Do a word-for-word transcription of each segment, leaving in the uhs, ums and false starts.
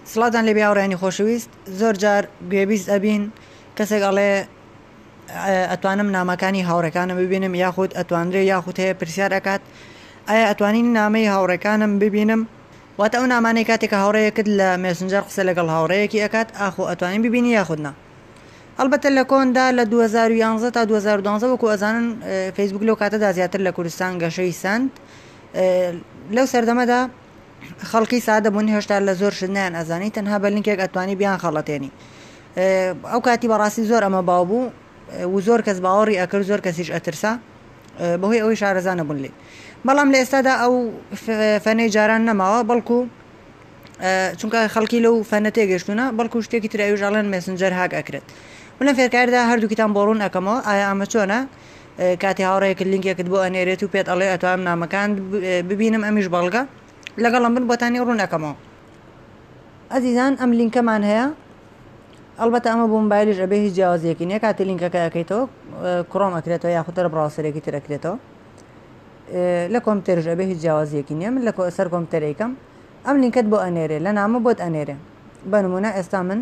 سڵاتان لێ بیاوڕێنی خۆشەویست زۆر جار گوێبیست ئەبین کەسێک ئەڵێ ئەتوانم نامەکانی هاوڕێکانم ببینم یاخود ئەتوانرێ یاخود هەیە پرسیار ئەکات ئایا ئەتوانین نامەی هاوڕێکانم ببینم واتە ئەو نامانەی کاتێک کە هاوڕەیەکت لە مێسنجەر قسە لەگەڵ هاوڕەیەکی ئەکات ئاخۆ ئەتوانین ببینی یاخودنا. ئەلبەتە لە کۆندا لە دوو هەزار و یانزە تا دوو هەزار و دوانزە وەکو ئەزانن فەیسبوک لەو کاتەدا زیاتر لە کوردستان گەشەی سند لەو سەردەمەدا خەڵکی سادە بوون هێشتا لە زۆر شتیان ئەزانی تەنها بە لینکێک ئەتوانی بیان خەڵەتێنی. ئەو کاتی بەڕاستی زۆر ئەمە باو بوو و زۆر کەس باوەڕی ئەکرد زۆر کەسیش ئەترسا بەهۆی ئەوەی شارەزانە بوون لێ. بەڵام لە ئێستادا ئەو فەنەی جاران نەماوە بەڵکو چونکە خەڵکی لەو فەنە تێگەشتونە بەڵکو شتێکی ترەویژاڵەن مێسنجەر هاک ئەکرێت. من لە فێرکاردا هەردووکیتان بۆڕوون ئەەکەمەوە ئایا ئەمە چۆنە کاتی هاوڕەیەکت لینکێکت بۆ ئەنێرێت و پێت ئەڵێ ئەتوانم نامەکان ببینم ئەمیش بەڵگە لەگەڵم بن بۆتانی ڕوون ئەەکەمەوە. ئەزیزان ئەم لینکەمان هەیە ئەلبەتە ئەمە بۆ مۆبایلیش ئەبێ هیچ جیاوازیەکی نییە کاتی لینکەکە ئەەکەیتەوە کڕۆم ئەکرێتەوە یاخودتر براوسەرێکی تر ئەکرێتەوە لە کۆمپیوتەرش ئەبێ هیچ جیاوازیەکی نییە من لە سەر کۆمپیوتەرێکم ئەم لینکت بۆ ئەنێرێ لە نامە بۆت ئەنێرێ بەنمونە ئێستا من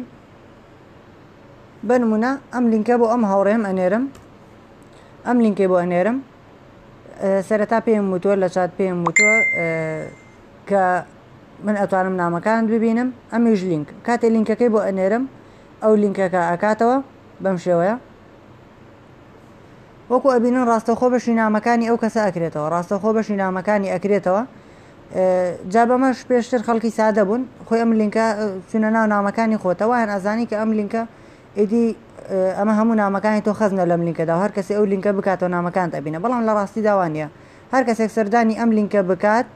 بنمونە ئەم لینکە بۆ ئەم هاوڕێم ئەنێرم ئەم لینکێ بۆ ئەنێرم سەرەتا پێم وتووە لە چات پێم وتووە کە من ئەتوانم نامەکان ببینم ئەمیش لینک کاتێ لینکەکەی بۆ ئەنێرم ئەو لینکەکە ئەکاتەوە بەم شێوەیە وەکو ئەبینن ڕاستەخۆ بەشی نامەکانی ئەو کەسە ئەکرێتەوە ڕاستەخۆ بەشی نامەکانی ئەکرێتەوە. جا بەمەش پێشتر خەڵکی سادە بوون خۆی ئەم لینکە چونە ناو نامەکانی خۆتەوە هەن ئەزانی کە ئەم لینکە ئیدی ئەمە هەموو نامەکانی تۆ خەزنە لەم لینکەدا هەر کەسی ئەو لینکە بکاتەوە نامەکان دەبینە بەڵام لە ڕاستی داوانە هەر کەسێک سەردانی ئەم لینکە بکات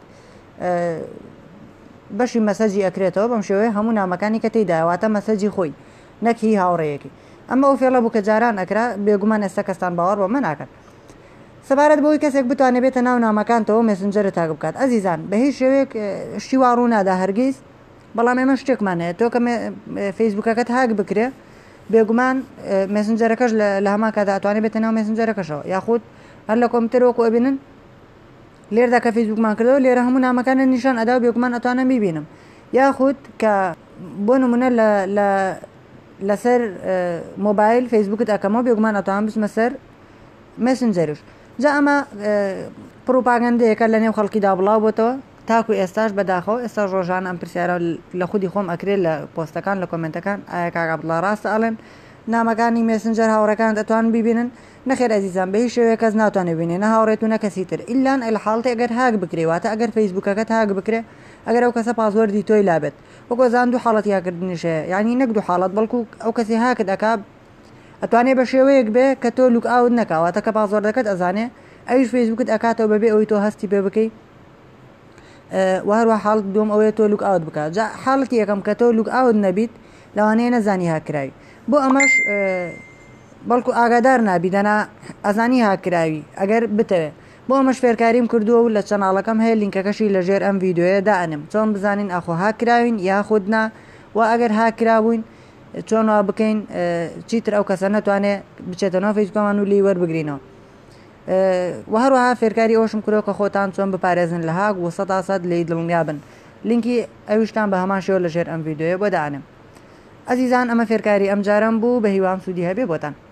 بەشی مەسەجی ئەکرێتەوە بەم شێوەیە هەموو نامەکانی کە تێداواتە مەسەجی خۆی نەکی هاوڕەیەکی ئەمە ئەو فێڵە بوو کە جاران ئەکرا بێگومان ئێستا کەستان باوەڕ بە من ناکەن سەبارەت بۆی کەسێک بتوانێت بێتە ناو نامەکانتەوە مێسنجەرە تاک بکات. ئەزیزان بە هیچ شێوەیەک شیوا ڕوو نادا هەرگیز بەڵام ئێمە شتێکمان هەیە تۆ کە فەیسبوکەکەت هاک بکرێ بێگومان مێسنجەرەکەش لە هەمان کادا ئەتوانێت بێتە ناو مێسنجەرەکەشەوە یاخود هەر لە کۆمپیوتەر وەکو ئەبینن لێردا کە فەیسبوکمان کردەوە لێرە هەموو نامەکانە نیشان ئەدا و بێگومان ئەتوانم بیبینم یاخود کە بۆ نمونە لەسەر مۆبایل فەیسبوکت ئەەکەمەوە بێگومان ئەتوان بچمە سەر مێسنجەرش. جا ئەمە پرۆپاگەندەیەکە لە نێو خەڵکیدا بڵاو بۆتەوە تاکو ئێستاش بەداخەوە ئێستا ڕۆژان ئەم پرسیارە لە خودی خۆم ئەکرێت لە پۆستەکان لە کۆمنتەکان ئایا کاک عەبدوڵڵا ڕاستە ئەڵێن نامەکانی مێسنجەر هاوڕەکان دەتوان ببینن نەخێر ئەزیزان بە هیچ شێوەیە کەس ناتوانێت ببینێ نە هاوڕێت و نە کەسی تر ئیلان لە حاڵەتێک ئەگەر هاک بکرێ واتە ئەگەر فەیسبوکەکەت هاک بکرێ ئەگەر ئەو کەسە پاسوەردی تۆی لابێت وەکو زان دوو حاڵەت یاکردنیش هەیە یعنی نەک دوو حاڵەت بەڵکو ئەو کەسی هاکت ئەکا ئەتوانێت بە شێوەیەک بێ کە تۆ لوک ئاوت نەکاواتە کە پاسوەردەکەت ئەزانێ ئەویش فەیسبوکت ئەکاتەوە بەبێ ئەوەی تۆ هەستی پێ بکەی و هەروە حاڵت دوم ئەوەیە تۆ لوک ئاوت بکات. جا حاڵەتی یەکەم کە تۆ لوک ئاوت نەبیت لەوانەیە نەزانی هاکراوی بۆ ئەمەش بەڵکو ئاگادار نابی دەنا ئەزانی هاکراوی ئەگەر بتەوێ بۆ ئەمەش فێرکاریم کردووە و لە چەناڵەکەم هەیە لینکەکەشی لەژێر ئەم ڤیددیۆیە دائنم چۆن بزانین ئەخۆ هاکراوین یاخودنا و ئەگەر هاکرابووین چۆن وا بکەین چیتر ئەو کەسە نەتوانێت بچێتەوە فەیسبوکەمان و لی وەربگرینەوە. و هەروەها فێرکاری ئەوشم کردەوە کە خۆتان چۆن بپارێزن لە هاک و سەد سەد لی دڵنیا بن لینکی ئەویشتان بە هەمان شێوە لەژێر ئەم ڤیددیۆیە بۆ دائنم. ئەزیزان ئەمە فێرکاری ئەم جارم بوو بە هیوام سوودی هەبێ بۆتان.